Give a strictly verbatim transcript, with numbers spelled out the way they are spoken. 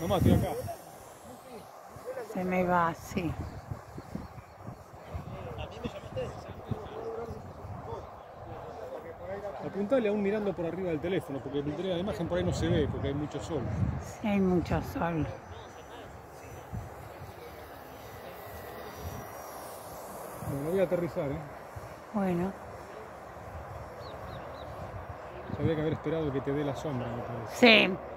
Mamá, estoy acá. Se me va, sí. Apuntale aún mirando por arriba del teléfono, porque el la imagen por ahí no se ve, porque hay mucho sol. Sí, hay mucho sol. Bueno, voy a aterrizar, ¿eh? Bueno. Había que haber esperado que te dé la sombra, me parece. Sí.